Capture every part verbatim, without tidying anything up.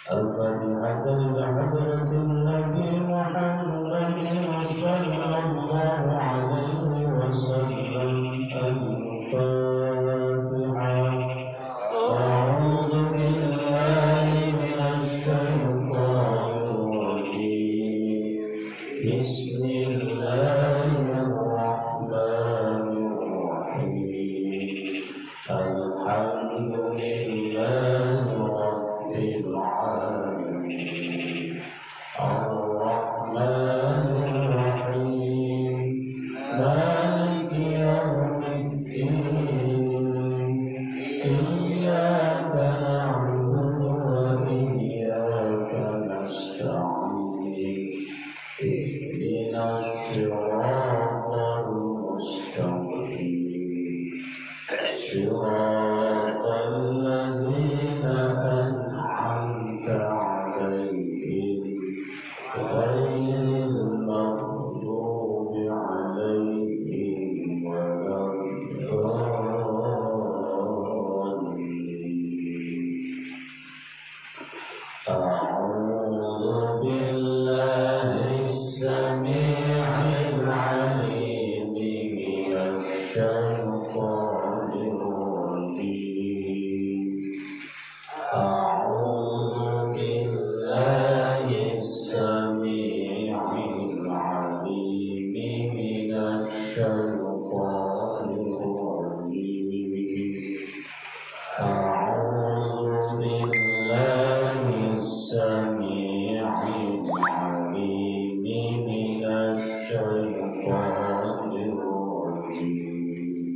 الفاتحة لحضرة النبي محمد صلى الله عليه وسلم. الفاتحة. أعوذ بالله من الشيطان الرجيم. بسم الله الرحمن الرحيم. الحمد لله رب العالمين. الرحمن الرحيم. مالك يوم الدين. إياك نعبد وإياك نستعين. اهدنا الصراط المستقيم. صراط الذين أنعمت عليهم غير المغضوب عليهم ولا الضالين. أعوذ بالله السميع العليم من الشيطان الرجيم. أعوذ بالله السميع العليم من الشيطان الرجيم. أعوذ بالله السميع العليم من الشيطان الرجيم.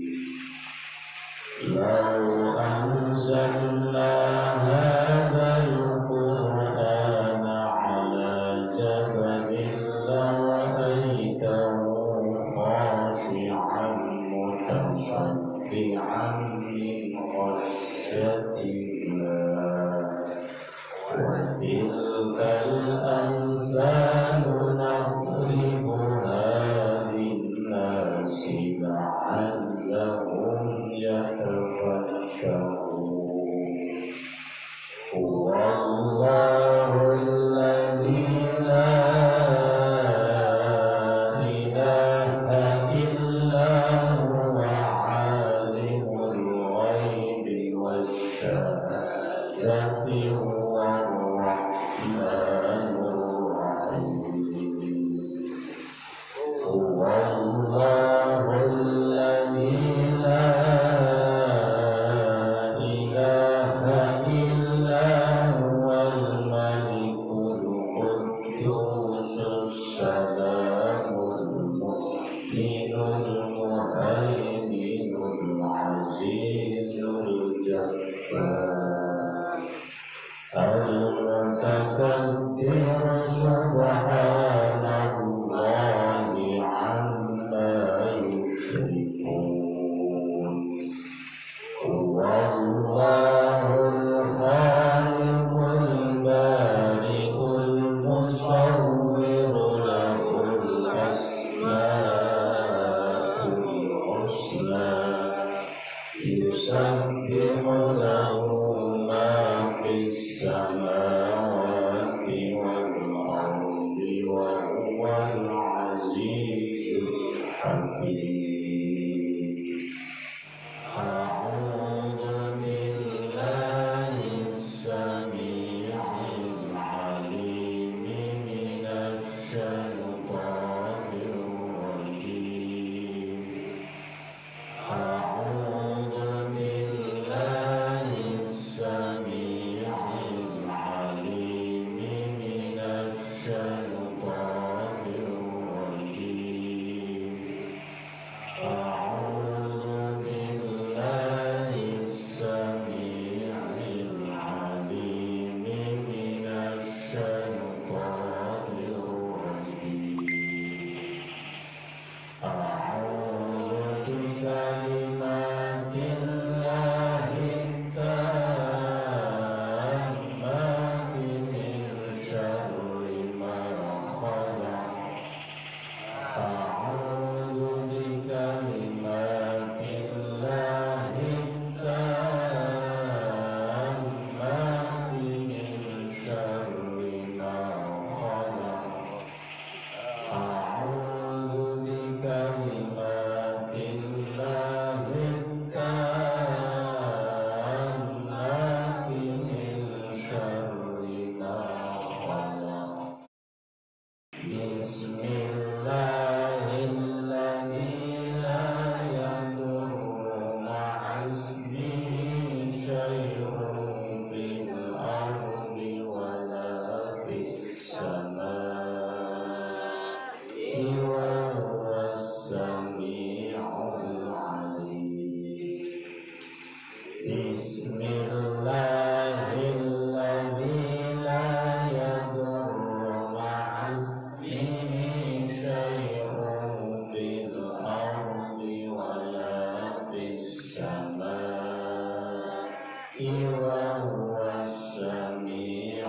لو أنزلنا هذا القرآن على جبل لرأيته خاشعا متصدعا من خشية الله. وتلك الأمثال نضربها للناس لعلهم يتفكرون. هو الله الذي لا إله إلا هو عالم الغيب والشهادة. هو الرحمن الرحيم. هو الله الذي لا إله إلا هو الملك القدوس السلام المؤمن المهيمن العزيز الجبار المتكبر. سبحان الله عما يشركون. هو الله الخالق البارئ المصور له الأسماء الحسنى. يسبح له ما في السماوات والأرض وهو العزيز الحكيم. أعوذ بالله السميع العليم من الشيطان الرجيم. أعوذ بالله شيء في الأرض ولا في السماء وهو السميع العليم بسم الله الذي لا يضر مع اسمه شيء في الأرض ولا في السماء وهو السميع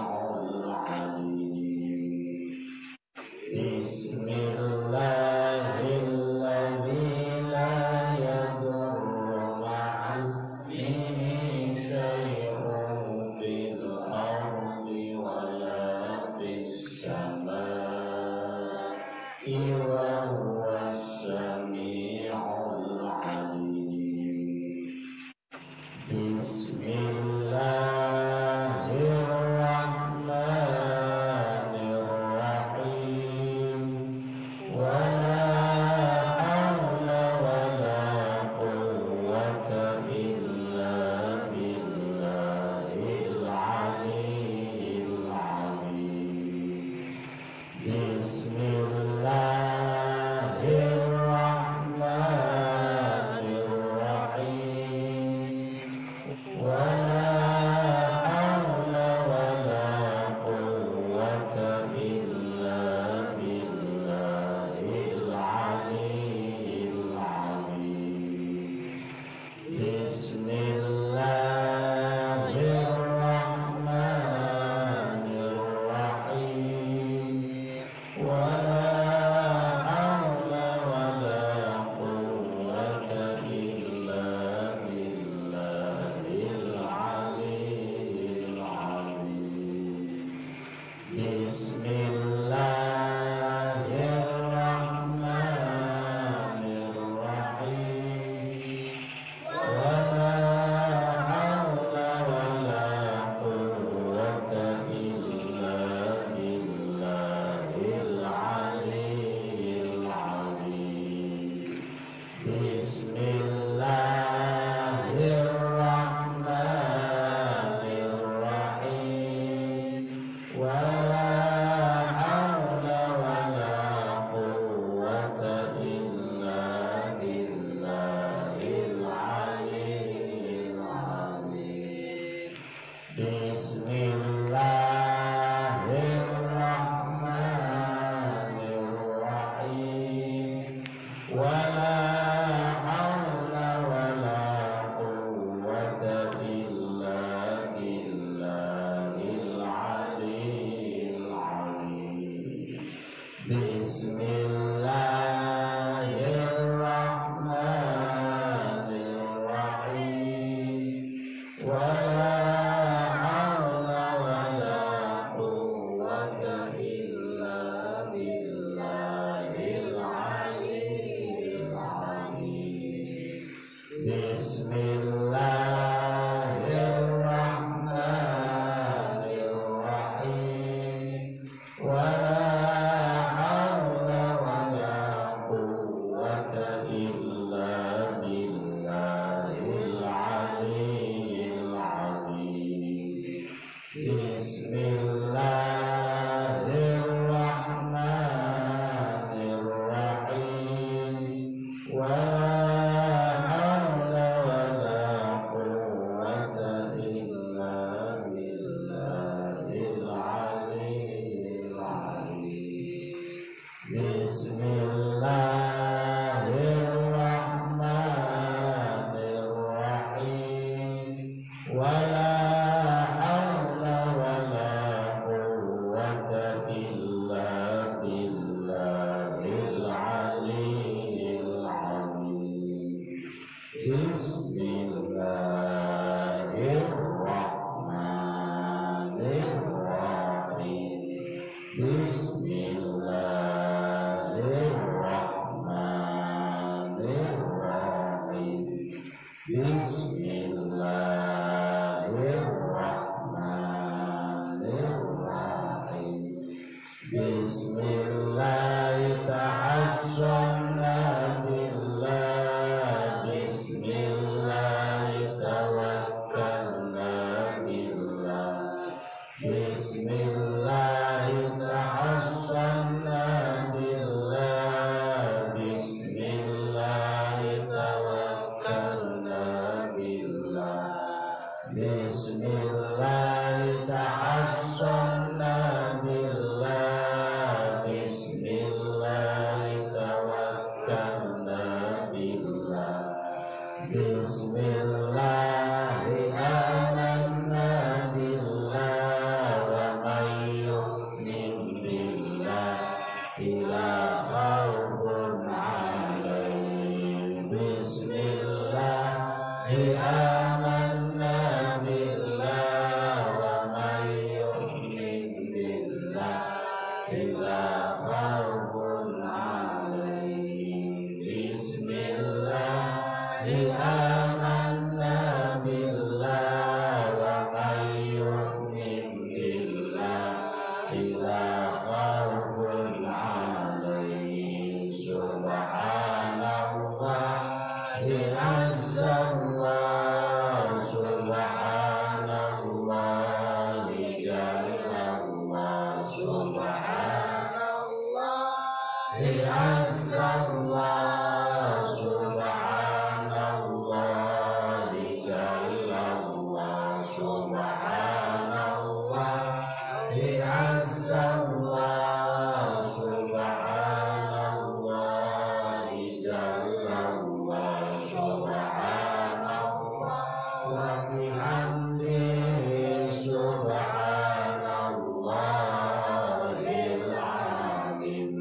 العليم بسم الله الذي لا يضر مع اسمه شيء في الأرض ولا في السماء وهو السميع العليم بسم الله الرحمن الرحيم ولا حول ولا قوة إلا بالله العلي العظيم بسم الله الرحمن الرحيم ولا حول ولا قوة إلا بالله العلي العظيم بسم الله الرحمن الرحيم ولا حول ولا قوة إلا بالله العلي العظيم بسم الله الرحمن الرحيم ولا حول ولا قوة إلا بالله العلي العظيم بسم الله الرحمن الرحيم ولا حول ولا قوة إلا بالله العلي العظيم بسم الله الرحمن الرحيم ولا حول ولا قوة إلا بالله العلي العظيم بسم الله الرحمن الرحيم ولا حول ولا قوة إلا بالله العلي العظيم بسم الله الرحمن الرحيم ولا حول ولا قوة إلا بالله العلي العظيم بسم الله الرحمن الرحيم ولا حول ولا قوة إلا بالله العلي العظيم بسم الله الرحمن الرحيم ولا حول ولا قوة إلا بالله العلي العظيم بسم الله الرحمن الرحيم بسم الله الرحمن الرحيم بسم الله الرحمن الرحيم بسم الله تحصنا بالله بسم الله توكلنا Bismillah tahassana billah, Bismillah tawakkalna billah, Bismillah amanna billah, wa may yu'min billah la khawfun alayhim. Bismillah amanna billah, wa may yu'min billah la khawfun alayhim. Bismillah amanna billah, wa may yu'min billah la khawfun alayhim. Subhanallah azzallah, subhanallah jallallah, subhanallah azzallah, subhanallah jallallah, subhanallah azzallah, subhanallah jallallah, subhanallah wa bihamdihi, subhanallahil azim,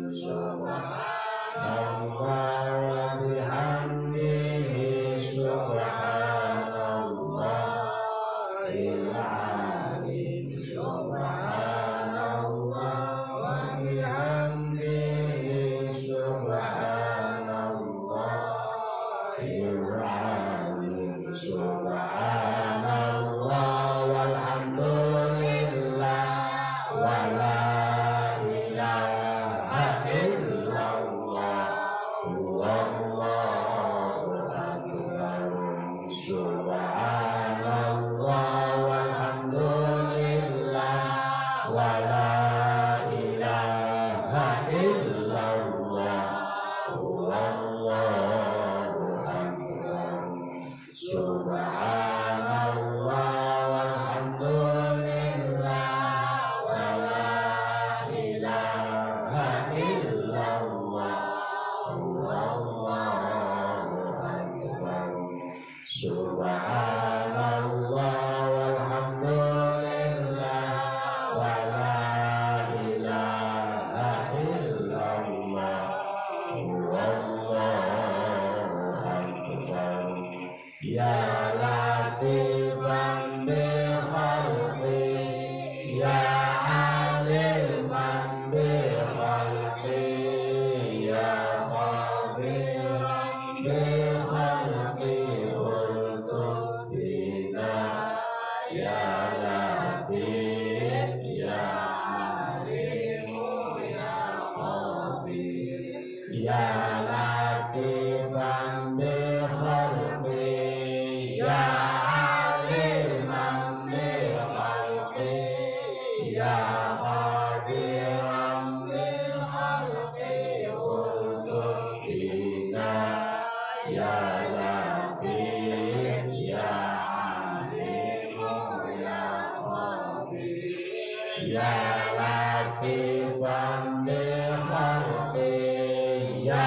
subhanallah wa bihamdihi, subhanallahil azim, subhanallah wa bihamdihi, subhanallahil azim, subhanallah walhamdulillah wa la ilaha illallah, wallahu akbar. Subhanallah walhamdulillah wa la ilaha illallah, wallahu akbar. Subhanallah walhamdulillah wa la ilaha illallah, wallahu akbar. Subhanallah walhamdulillah wa la ilaha illallah, wallahu akbar. Ya latifan bi khalqi, ya aliman bi khalqi, ya khabiran bi khalqi, ultuf bina ya latif, ya alimu ya khabir, ya latifan bi khalqi, ya aliman bi khalqi, ya khabiran bi khalqi, ultuf bina ya latif, ya alimu ya khabir, ya latifan bi khalqi, ya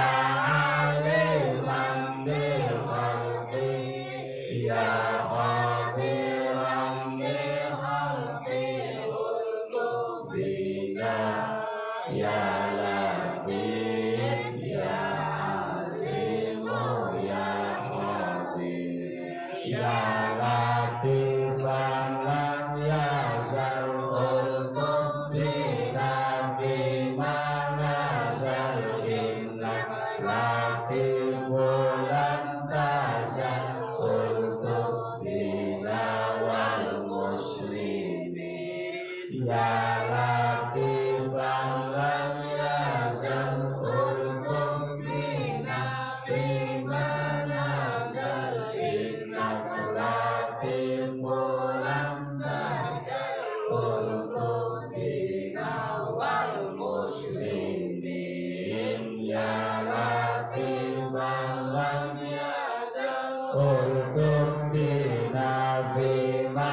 aliman bi khalqi, ya khabiran bi khalqi, ultuf bina ya latif, ya alimu ya khabir, ya latifan lam yazal, ultuf bina fi ma nazal, inna latifun lam tazal, ultuf bina wal muslimin, ya latifan lam yazal, ultuf bina fi ma nazal, inna latifun lam tazal, ultuf bina wal muslimin, ya latifan lam yazal, ultuf bina fi ma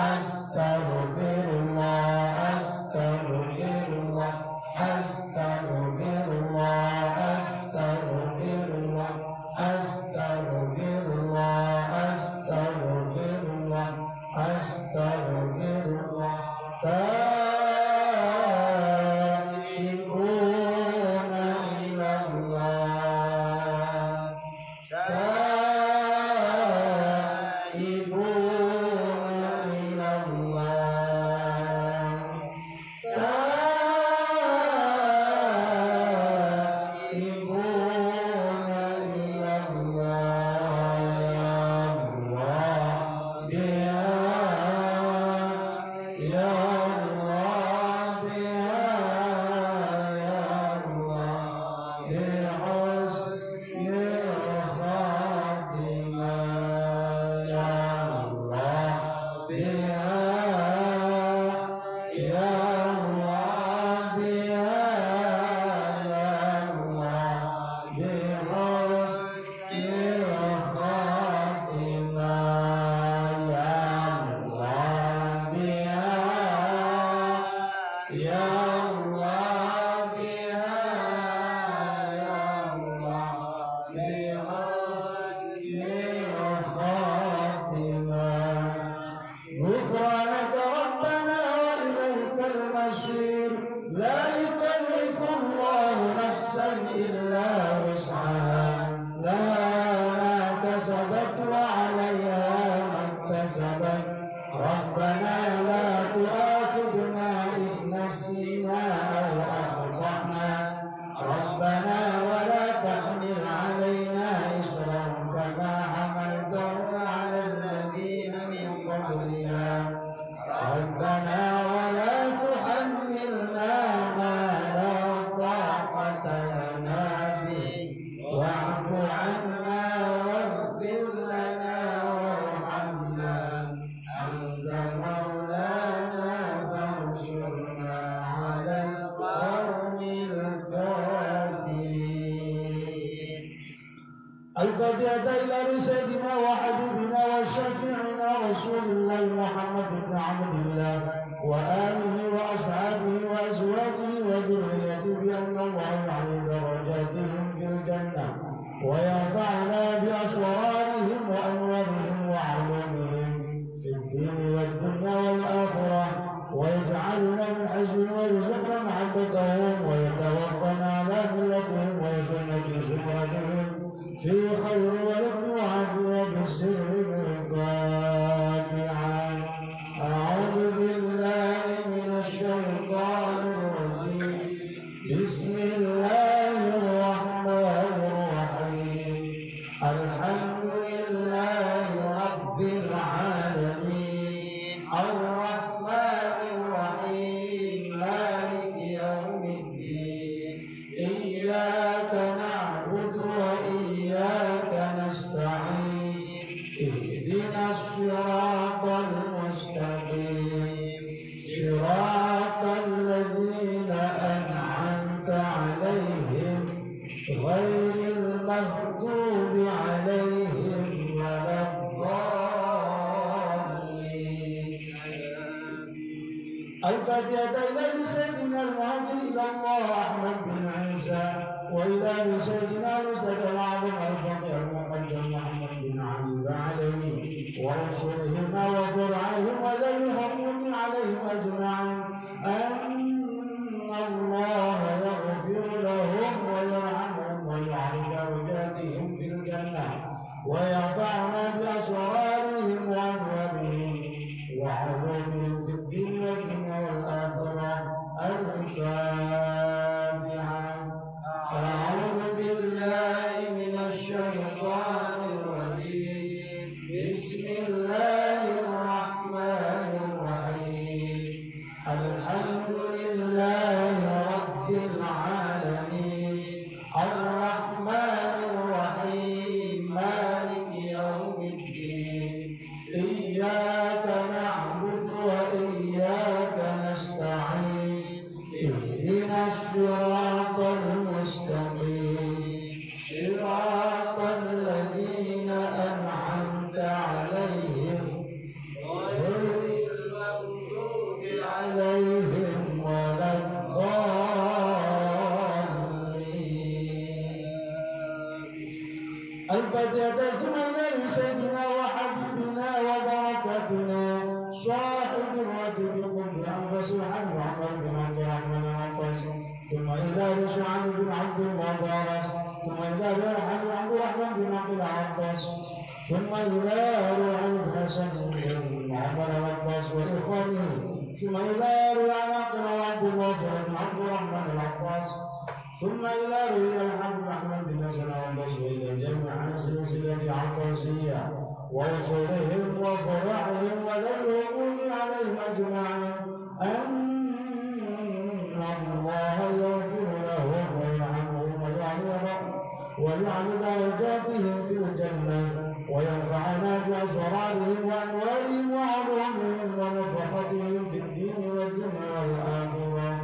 أستغفر الله أستغفر الله أستغفر الله أستغفر الله أستغفر الله أستغفر الله أستغفر الله تائبون إلى الله تائبون إلى الله تائبون إلى الله يا الله يا الله يا الله بحسن الخاتمة يا الله بها يا الله بها يا الله بحسن الخاتمة يا الله بها يا الله بها يا الله بحسن الخاتمة غفرانك ربنا وإليك المصير لا يكلف الله نفسا إلا وسعها لها ما كسبت وعليها ما اكتسبت ربنا لا تؤاخذنا إن نسينا أو أخطأنا ربنا ولا تحمل علينا إصرا كما حملته على الذين من قبلنا ربنا ولا تحملنا ما لا طاقة لنا به واعف عنا واغفر لنا وارحمنا أنت مولانا فانصرنا على القوم الكافرين الفاتحة إلى سيدنا وحبيبنا وشفيعنا رسول الله محمد بن عبد الله وآله وأصحابه وأزواجه وذريته بأن الله يعلي درجاتهم في الجنة وينفعنا بأسرارهم وأنوارهم وعلومهم في الدين والدنيا والآخرة ويجعلنا من حزبهم ويرزقنا محبتهم ويتوفنا على ملتهم ويشرنا في زمرتهم في خير ولطف وعافية بالسر الفاتحة أعوذ بالله من الشيطان الرجيم بسم الله الرحمن الرحيم الحمد لله رب العالمين الرحمن الرحيم مالك يوم الدين إياك نعبد وإياك نستعين اهدنا الصراط المستقيم صراط الذين أنعمت عليهم غير المغضوب عليهم ولا الضالين الفاتحة إلى سيدنا المهاجر إلى الله أحمد بن عيسى وإلى سيدنا الأستاذ العظيم الفقيه المقدم محمد بن علي وعليه ورسلهما وفرعهم وذوي الحقوق عليهم أجمعين أن الله يغفر لهم ويرحمهم ويعلي درجاتهم في الجنة ويرفعنا بأسرارهم وأنوارهم وعلومهم في الدين والدنيا والآخرة الفاتحة أعوذ بالله من الشيطان الرجيم بسم الله الرحمن الرحيم الحمد لله رب العالمين الرحمن الرحيم مالك يوم الدين إياك نعبد وإياك الفاتحة ثم إلى سيدنا وحبيبنا وبركتنا صاحب الراتب قل بأنفس الحبيب عمر بن عبد الرحمن العطاس ثم إلى رشعان بن عبد الله بارس ثم إلى رحل عبد الرحمن بن عبد العطاس ثم إلى روح الحسن بن عمر العطاس وإخوانه ثم إلى روح عقل وعبد الله بن عبد الرحمن العطاس ثم إلى روح الحبيب أحمد بن ناصر العطاس وإلى جميع سلسلة عطاسية وأصولهم وفرعهم وذوي الوقود عليهم أجمعين أن الله يغفر لهم ويرحمهم ويعلي درجاتهم في الجنة وينفعنا بأسرارهم وأنوارهم وعلومهم ونفختهم في الدين والدنيا والآخرة.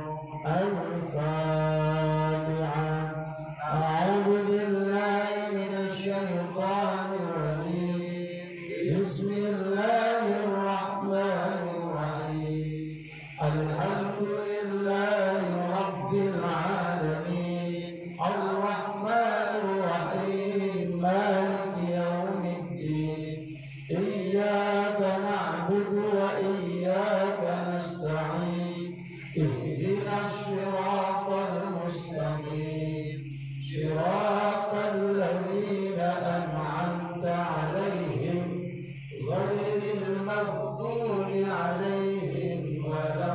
الفاتحة. أعوذ بالله من الشيطان الرجيم. بسم الله الرحمن الرحيم. الحمد لله رب العالمين الرحمن الرحيم مالك يوم الدين إياك نعبد وإياك نستعين اهدنا الصراط المستقيم صراط الذين أنعمت عليهم غير المغضوب عليهم ولا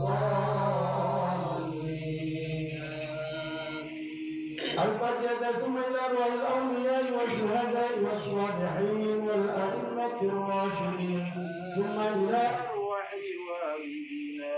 الضالين. الفاتحة ثم إلى أرواح الأولياء والشهداء والصالحين والأئمة الراشدين ثم إلى أرواح والدينا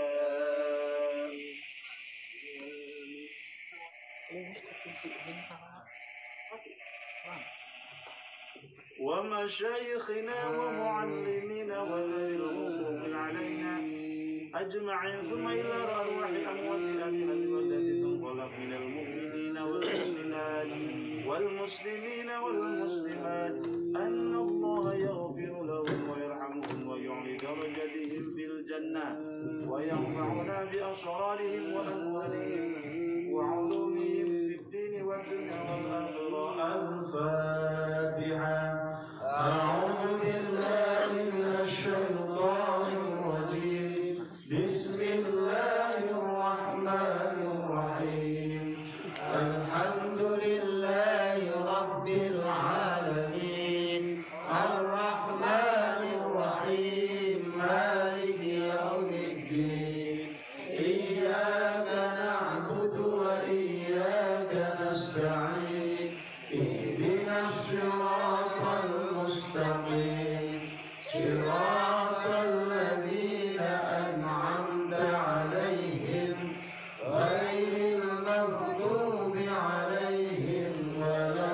ومشايخنا ومعلمينا وذوي الحقوق علينا أجمعين ثم إلى أرواح الأموات أبيها والتي تنطلق من المؤمنين والمؤمنات والمسلمين والمسلمات أن الله يغفر لهم ويرحمهم ويعلي درجتهم في الجنة وينفعنا بأسرارهم وأنوارهم وعلومهم في الدين والدنيا والآخرة. الفاتحة. أعوذ بالله من الشيطان الرجيم. بسم الله الرحمن الرحيم. الحمد لله رب العالمين الرحمن الرحيم مالك يوم الدين إياك نعبد وإياك نستعين اهدنا الصراط المستقيم صراط الذين أنعمت عليهم غير المغضوب عليهم ولا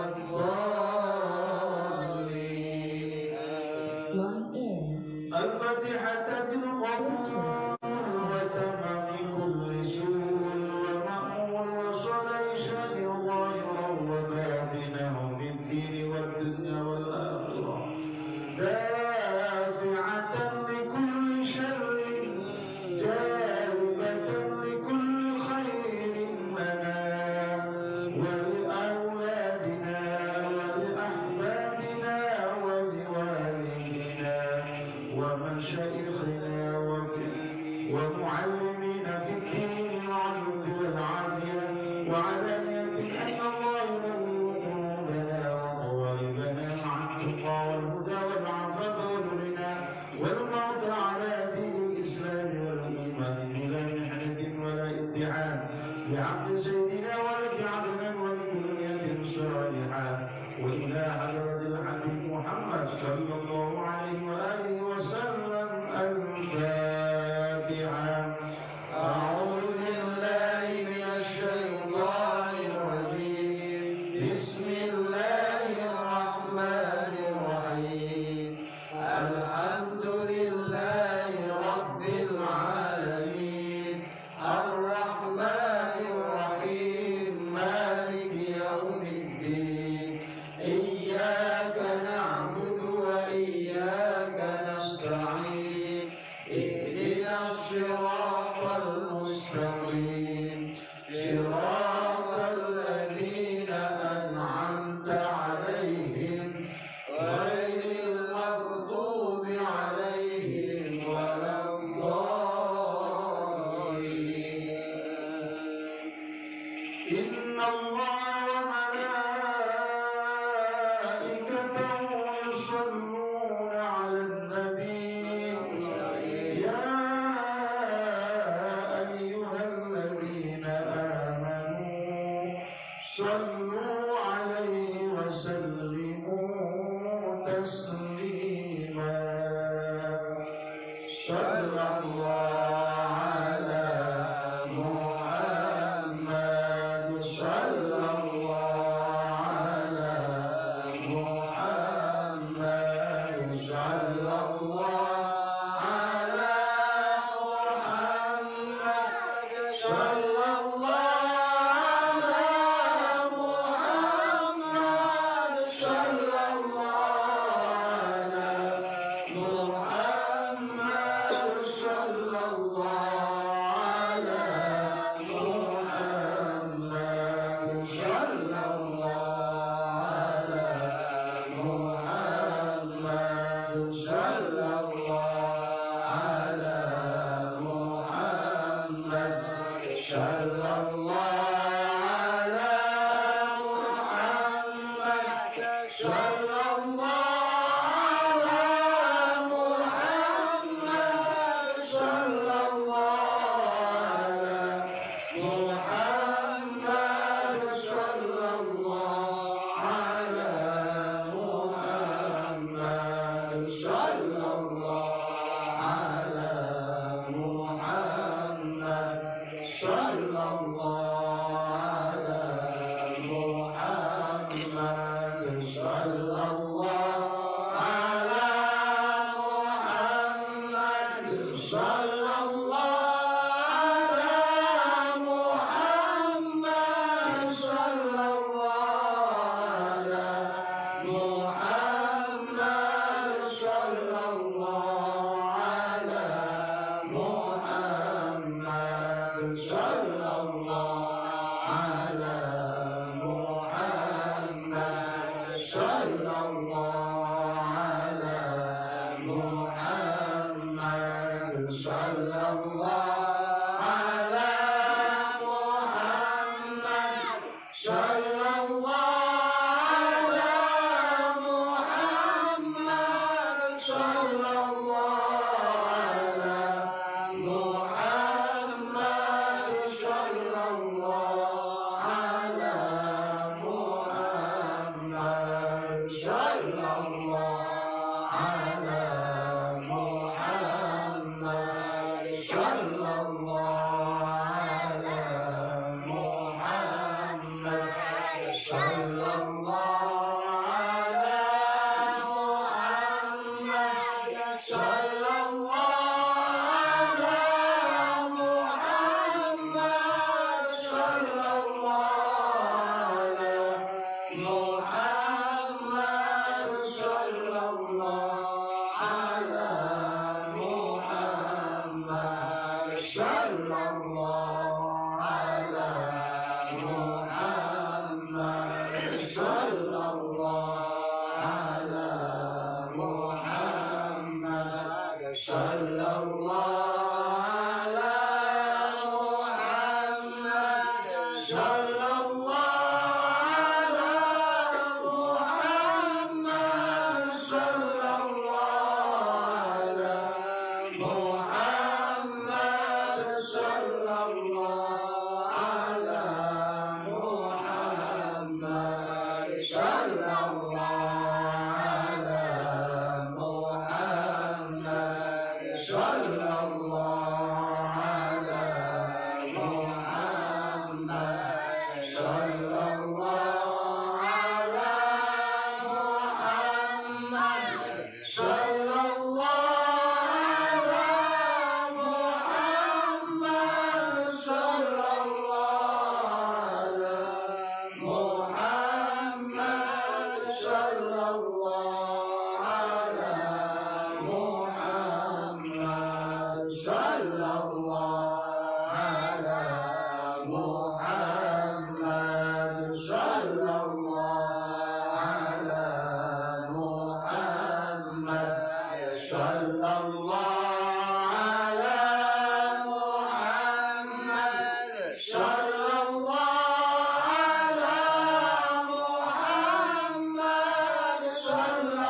الضالين. الفاتحة بالقبول وتمام كل سوء ومأمول وصلاة شان ظاهرا وباطنا في الدين والدنيا والآخرة دافعة لكل شر جالبة لكل خير لنا ولأولادنا ولأحبابنا ولوالدينا ومشايخنا ومعلمين في الدين والعلم والعافية وعلانية أن الله ينور قلوبنا وقوالبنا مع التقى والهدى والعفاف والغنى والموت على دين الإسلام والإيمان بلا محنة ولا امتحان بعبد سيدنا ولد عدنا ولكل نية صالحة وإلى حضرة الحبيب محمد صلى الله عليه وآله وسلم. الفاتحة. أعوذ بالله من الشيطان صلوا عليه وسلموا تسليما صلى الله على محمد صلى الله على محمد صلى الله على محمد صلى الله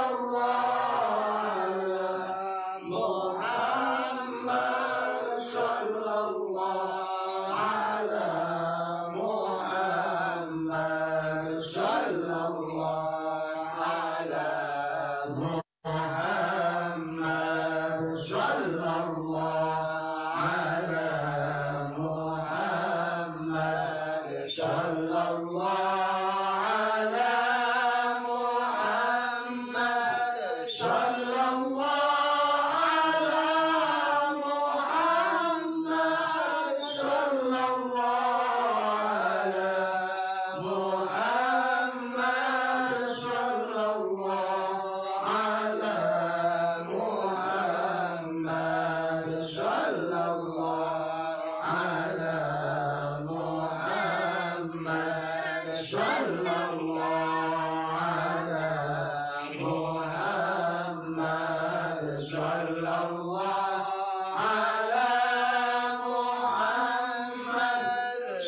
Muhammad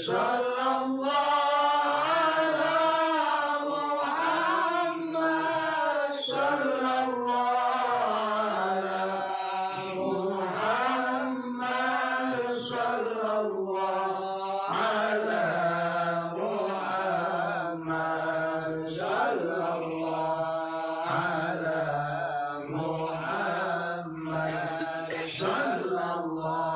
صلى الله